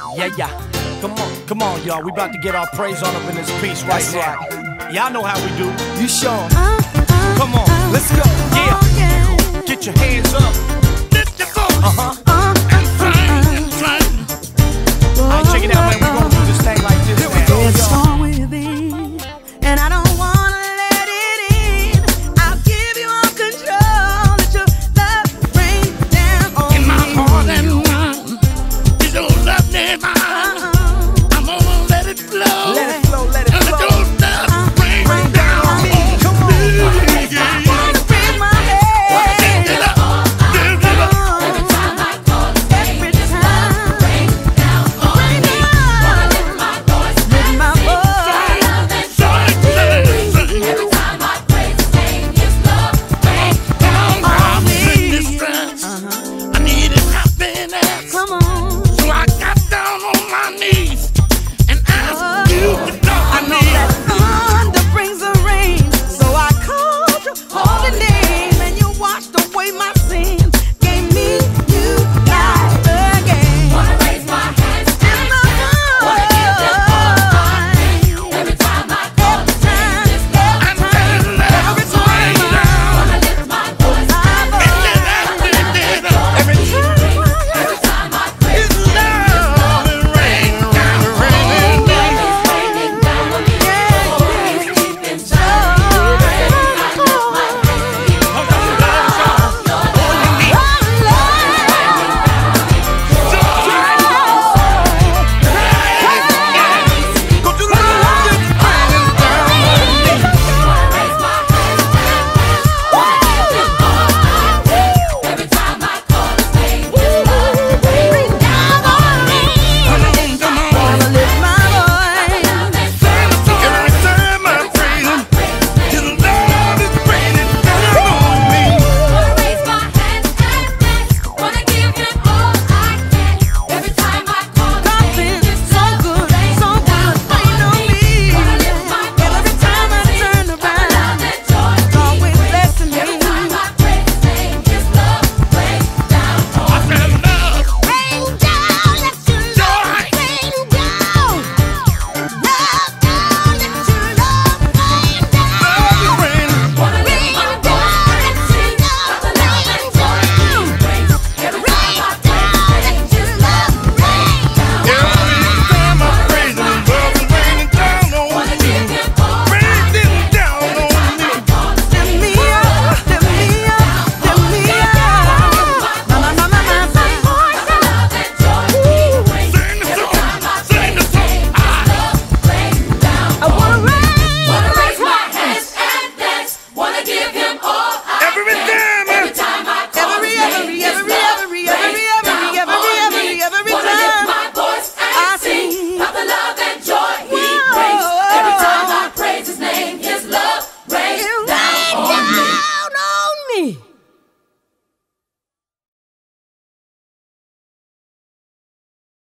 Yeah. Come on, y'all. We about to get our praise on up in this piece right now. Y'all know how we do. You sure? Come on, let's go. Yeah. Get your hands up. Lift your voice. Alright, check it out, man. We're gonna do this thing like this. Here we go, There's a storm within, and I don't wanna let it in. I'll give you all control. Let your love rain down on in my heart and mind. Is your love nearby? I'm gonna let it flow.